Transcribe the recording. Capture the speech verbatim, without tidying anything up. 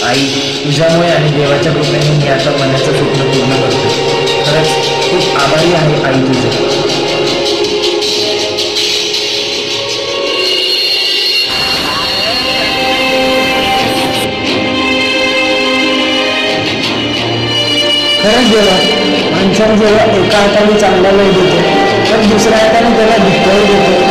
आई, तुझ्यामुळे आणि देवाच्या कृपेने मी आता मनाचं स्वप्न पूर्ण करतो. खरंच खूप आभारी आहे आई तुझे. खरंच देवा, माणसाने जेव्हा एका हाताने चांगला वेळ देतो तर दुसऱ्या हाताने त्याला धिक्कार देतो.